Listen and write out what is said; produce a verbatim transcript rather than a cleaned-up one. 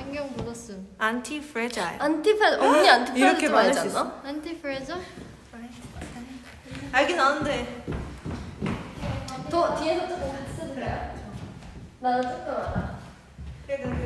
안경 묻었음. 안티 프레자일. 안티 프레 언니 안티 프레 이렇게 좀 말할 알지 수 있어? 않나? 안티 프레저? 알긴 아는데. 더 뒤에서 조금 같이 써줄래요? 나는 조금 알아. 그래.